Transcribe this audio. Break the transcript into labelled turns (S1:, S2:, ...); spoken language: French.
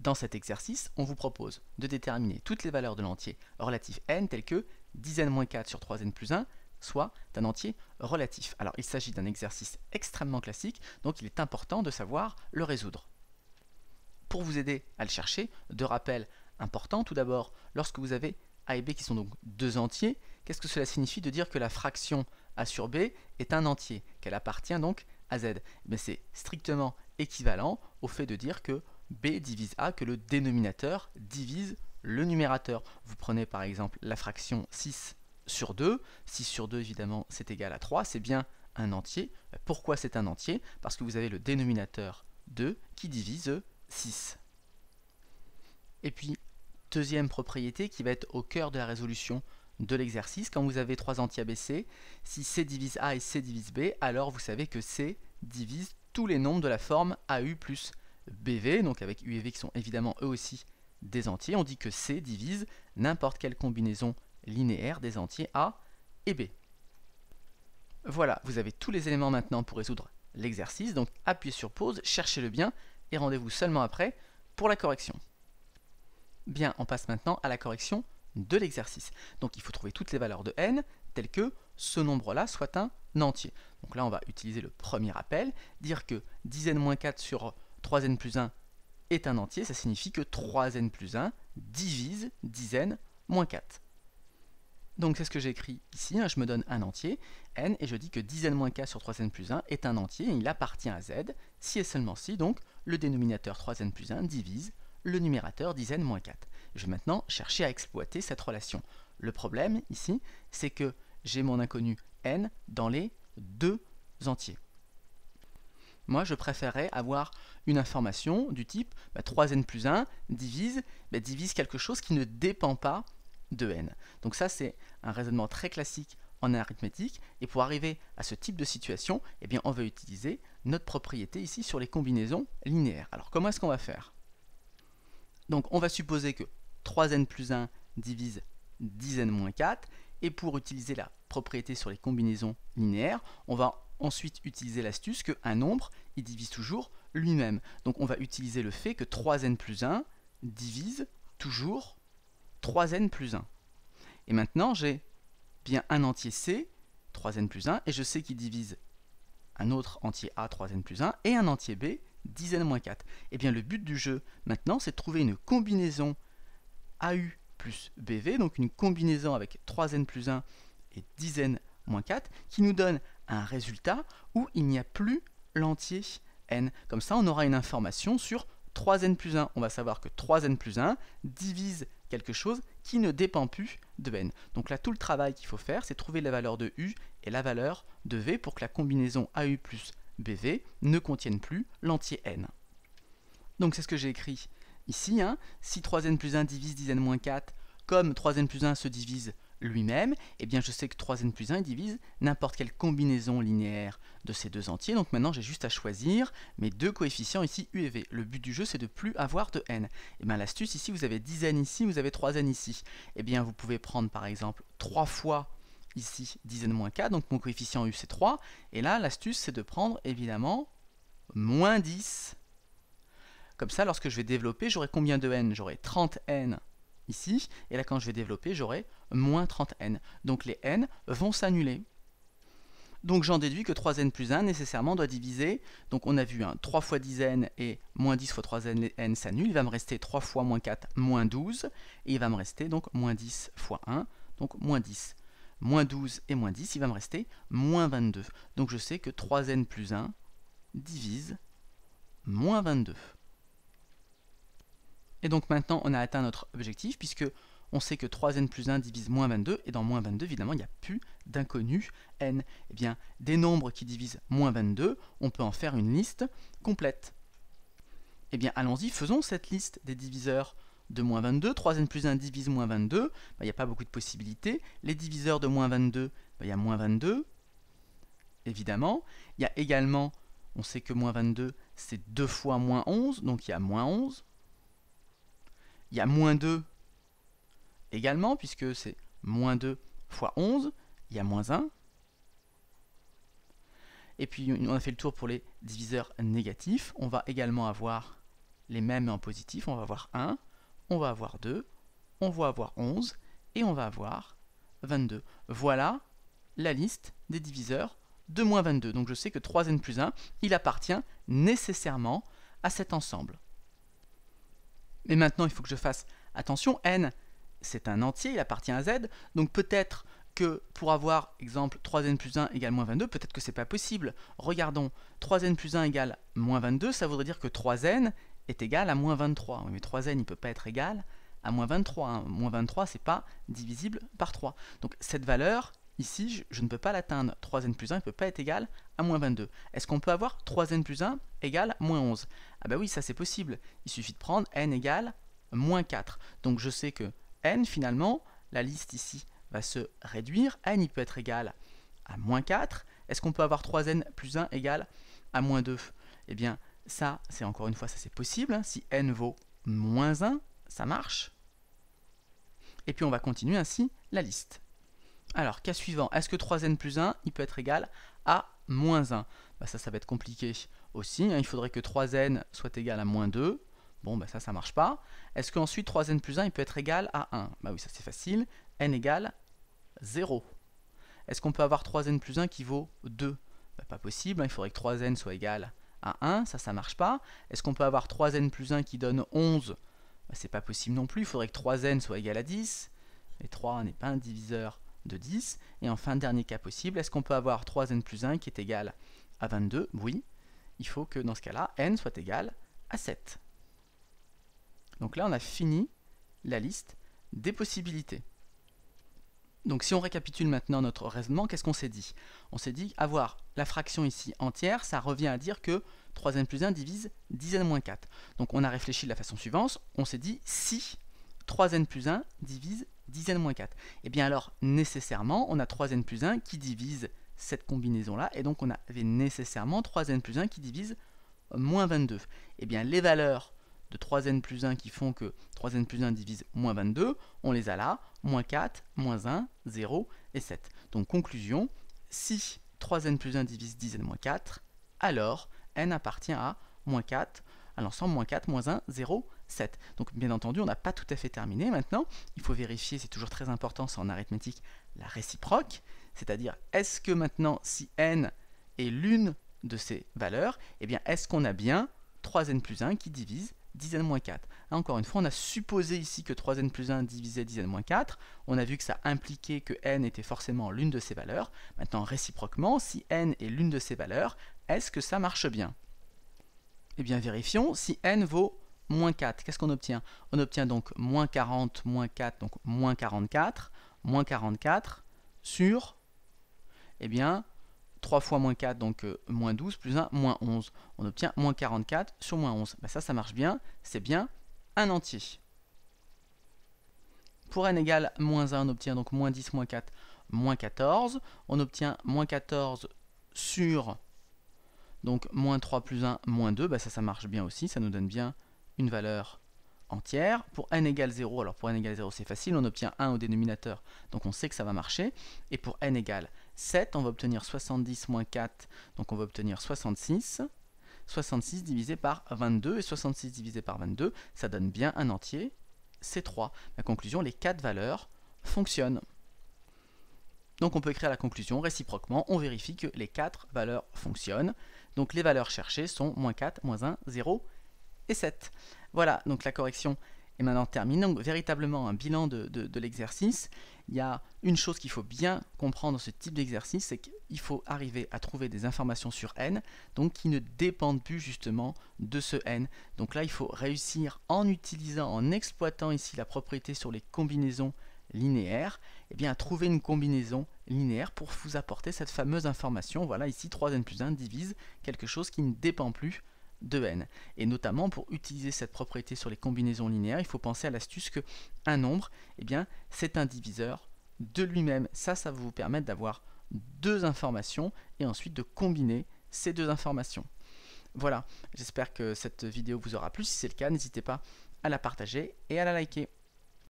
S1: dans cet exercice, on vous propose de déterminer toutes les valeurs de l'entier relatif n telles que 10n-4 sur 3n plus 1, soit d'un entier relatif. Alors il s'agit d'un exercice extrêmement classique, donc il est important de savoir le résoudre. Pour vous aider à le chercher, deux rappels importants. Tout d'abord, lorsque vous avez a et b qui sont donc deux entiers, qu'est-ce que cela signifie de dire que la fraction a sur b est un entier, qu'elle appartient donc à z? C'est strictement équivalent au fait de dire que b divise a, que le dénominateur divise le numérateur. Vous prenez par exemple la fraction 6 sur 2, 6 sur 2 évidemment c'est égal à 3, c'est bien un entier. Pourquoi c'est un entier? Parce que vous avez le dénominateur 2 qui divise 6. Et puis, deuxième propriété qui va être au cœur de la résolution de l'exercice, quand vous avez trois entiers ABC, si C divise A et C divise B, alors vous savez que C divise tous les nombres de la forme AU plus BV, donc avec U et V qui sont évidemment eux aussi des entiers. On dit que C divise n'importe quelle combinaison linéaire des entiers A et B. Voilà, vous avez tous les éléments maintenant pour résoudre l'exercice, donc appuyez sur pause, cherchez-le bien et rendez-vous seulement après pour la correction. Bien, on passe maintenant à la correction de l'exercice. Donc il faut trouver toutes les valeurs de n telles que ce nombre-là soit un entier. Donc là, on va utiliser le premier appel, dire que 10n-4 sur 3n plus 1 est un entier, ça signifie que 3n plus 1 divise 10n-4. Donc c'est ce que j'ai écrit ici, je me donne un entier, n, et je dis que 10n-4 sur 3n plus 1 est un entier, et il appartient à z, si et seulement si, donc le dénominateur 3n plus 1 divise le numérateur 10n-4. Je vais maintenant chercher à exploiter cette relation. Le problème ici, c'est que j'ai mon inconnu n dans les deux entiers. Moi, je préférerais avoir une information du type 3n plus 1 divise quelque chose qui ne dépend pas de n. Donc ça, c'est un raisonnement très classique en arithmétique. Et pour arriver à ce type de situation, eh bien, on va utiliser notre propriété ici sur les combinaisons linéaires. Alors, comment est-ce qu'on va faire? Donc, on va supposer que 3n plus 1 divise 10n-4. Et pour utiliser la propriété sur les combinaisons linéaires, on va ensuite utiliser l'astuce qu'un nombre, il divise toujours lui-même. Donc, on va utiliser le fait que 3n plus 1 divise toujours 3n plus 1. Et maintenant, j'ai bien un entier C, 3n plus 1, et je sais qu'il divise un autre entier A, 3n plus 1, et un entier B, 10n-4. Et bien, le but du jeu, maintenant, c'est de trouver une combinaison AU plus BV, donc une combinaison avec 3n plus 1 et 10n-4, qui nous donne un résultat où il n'y a plus l'entier n. Comme ça, on aura une information sur 3n plus 1. On va savoir que 3n plus 1 divise quelque chose qui ne dépend plus de n. Donc là, tout le travail qu'il faut faire, c'est trouver la valeur de u et la valeur de v pour que la combinaison AU plus BV ne contienne plus l'entier n. Donc c'est ce que j'ai écrit ici. Si 3n plus 1 divise 10n-4, comme 3n plus 1 se divise lui-même, eh bien je sais que 3n plus 1 divise n'importe quelle combinaison linéaire de ces deux entiers. Donc maintenant j'ai juste à choisir mes deux coefficients ici u et v. Le but du jeu c'est de ne plus avoir de n. Et bien l'astuce ici, vous avez 10n ici, vous avez 3n ici. Eh bien vous pouvez prendre par exemple 3 fois ici 10n-4, donc mon coefficient u c'est 3. Et là l'astuce c'est de prendre évidemment moins 10. Comme ça lorsque je vais développer, j'aurai combien de n? J'aurai 30n ici, et là quand je vais développer, j'aurai moins 30n. Donc les n vont s'annuler. Donc j'en déduis que 3n plus 1 nécessairement doit diviser, donc on a vu 3 fois 10n et moins 10 fois 3n, les n s'annulent, il va me rester 3 fois moins 4, moins 12, et il va me rester donc moins 10 fois 1, donc moins 10. Moins 12 et moins 10, il va me rester moins 22. Donc je sais que 3n plus 1 divise moins 22. Et donc maintenant, on a atteint notre objectif, puisque on sait que 3n plus 1 divise moins 22, et dans moins 22, évidemment, il n'y a plus d'inconnu n. Eh bien, des nombres qui divisent moins 22, on peut en faire une liste complète. Eh bien, allons-y, faisons cette liste des diviseurs de moins 22. 3n plus 1 divise moins 22, il n'y a pas beaucoup de possibilités. Les diviseurs de moins 22, il y a moins 22, évidemment. Il y a également, on sait que moins 22, c'est 2 fois moins 11, donc il y a moins 11. Il y a moins 2 également, puisque c'est moins 2 fois 11, il y a moins 1. Et puis on a fait le tour pour les diviseurs négatifs. On va également avoir les mêmes en positif, on va avoir 1, on va avoir 2, on va avoir 11 et on va avoir 22. Voilà la liste des diviseurs de moins 22. Donc je sais que 3n plus 1, il appartient nécessairement à cet ensemble. Mais maintenant, il faut que je fasse attention. N, c'est un entier, il appartient à Z. Donc peut-être que pour avoir, exemple, 3n plus 1 égale moins 22, peut-être que ce n'est pas possible. Regardons, 3n plus 1 égale moins 22, ça voudrait dire que 3n est égal à moins 23. Oui, mais 3n, il ne peut pas être égal à moins 23. Hein. Moins 23, ce n'est pas divisible par 3. Donc cette valeur, ici, je ne peux pas l'atteindre. 3n plus 1 ne peut pas être égal à moins 22. Est-ce qu'on peut avoir 3n plus 1 égale moins 11? Ah ben oui, ça c'est possible. Il suffit de prendre n égale moins 4. Donc je sais que n, finalement, la liste ici va se réduire. N, il peut être égal à moins 4. Est-ce qu'on peut avoir 3n plus 1 égale à moins 2? Eh bien, ça, c'est encore une fois, ça c'est possible. Hein. Si n vaut moins 1, ça marche. Et puis on va continuer ainsi la liste. Alors, cas suivant, est-ce que 3n plus 1, il peut être égal à moins 1? Bah ça va être compliqué aussi. Hein. Il faudrait que 3n soit égal à moins 2. Bon, bah ça ne marche pas. Est-ce qu'ensuite 3n plus 1, il peut être égal à 1? Bah oui, ça c'est facile. N égale 0. Est-ce qu'on peut avoir 3n plus 1 qui vaut 2? Bah, pas possible. Hein. Il faudrait que 3n soit égal à 1. Ça ne marche pas. Est-ce qu'on peut avoir 3n plus 1 qui donne 11? Bah, c'est pas possible non plus. Il faudrait que 3n soit égal à 10. Et 3 n'est pas un diviseur de 10. Et enfin, dernier cas possible, est-ce qu'on peut avoir 3n plus 1 qui est égal à 22? Oui. Il faut que dans ce cas-là, n soit égal à 7. Donc là, on a fini la liste des possibilités. Donc si on récapitule maintenant notre raisonnement, qu'est-ce qu'on s'est dit? On s'est dit avoir la fraction ici entière, ça revient à dire que 3n plus 1 divise 10n moins 4. Donc on a réfléchi de la façon suivante, on s'est dit si 3n plus 1 divise 10n moins 4. Et bien alors, nécessairement, on a 3n plus 1 qui divise cette combinaison-là, et donc on avait nécessairement 3n plus 1 qui divise moins 22. Et bien les valeurs de 3n plus 1 qui font que 3n plus 1 divise moins 22, on les a là, moins 4, moins 1, 0 et 7. Donc conclusion, si 3n plus 1 divise 10n moins 4, alors n appartient à moins 4, à l'ensemble moins 4, moins 1, 0, 7. Donc bien entendu, on n'a pas tout à fait terminé. Maintenant, il faut vérifier, c'est toujours très important, c'est en arithmétique, la réciproque. C'est-à-dire, est-ce que maintenant, si n est l'une de ces valeurs, eh bien, est-ce qu'on a bien 3n plus 1 qui divise 10n moins 4. Encore une fois, on a supposé ici que 3n plus 1 divisait 10n moins 4. On a vu que ça impliquait que n était forcément l'une de ces valeurs. Maintenant, réciproquement, si n est l'une de ces valeurs, est-ce que ça marche bien? Eh bien, vérifions. Si n vaut moins 4, qu'est-ce qu'on obtient? On obtient donc moins 40, moins 4, donc moins 44 sur, eh bien, 3 fois moins 4, donc moins 12, plus 1, moins 11. On obtient moins 44 sur moins 11. Ben ça marche bien, c'est bien un entier. Pour n égale moins 1, on obtient donc moins 10, moins 4, moins 14. On obtient moins 14 sur, donc moins 3 plus 1, moins 2. Ben ça marche bien aussi, ça nous donne bien une valeur entière. Pour n égale 0, alors pour n égale 0 c'est facile, on obtient 1 au dénominateur, donc on sait que ça va marcher. Et pour n égale 7, on va obtenir 70 moins 4, donc on va obtenir 66. 66 divisé par 22, et 66 divisé par 22, ça donne bien un entier, c'est 3. La conclusion, les 4 valeurs fonctionnent. Donc on peut écrire la conclusion, réciproquement, on vérifie que les 4 valeurs fonctionnent. Donc les valeurs cherchées sont moins 4, moins 1, 0 et 7. Voilà, donc la correction est maintenant terminée. Donc véritablement un bilan de l'exercice. Il y a une chose qu'il faut bien comprendre dans ce type d'exercice, c'est qu'il faut arriver à trouver des informations sur n, donc qui ne dépendent plus justement de ce n. Donc là, il faut réussir en utilisant, en exploitant ici la propriété sur les combinaisons linéaires, eh bien, à trouver une combinaison linéaire pour vous apporter cette fameuse information. Voilà, ici 3n plus 1 divise quelque chose qui ne dépend plus de n. Et notamment pour utiliser cette propriété sur les combinaisons linéaires, il faut penser à l'astuce que un nombre, eh bien, c'est un diviseur de lui-même. Ça va vous permettre d'avoir deux informations et ensuite de combiner ces deux informations. Voilà, j'espère que cette vidéo vous aura plu. Si c'est le cas, n'hésitez pas à la partager et à la liker.